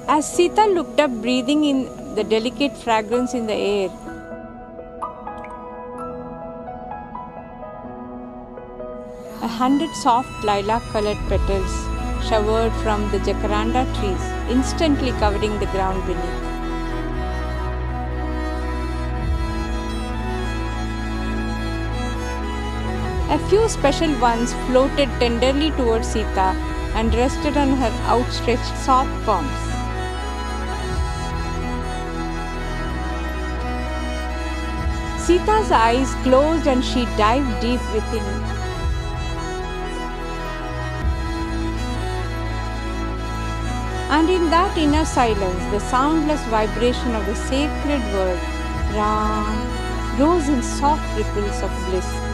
As Sita looked up, breathing in the delicate fragrance in the air, 100 soft lilac-colored petals showered from the jacaranda trees, instantly covering the ground beneath. A few special ones floated tenderly towards Sita and rested on her outstretched soft palms. Sita's eyes closed and she dived deep within. And in that inner silence, the soundless vibration of the sacred word, Ram, rose in soft ripples of bliss.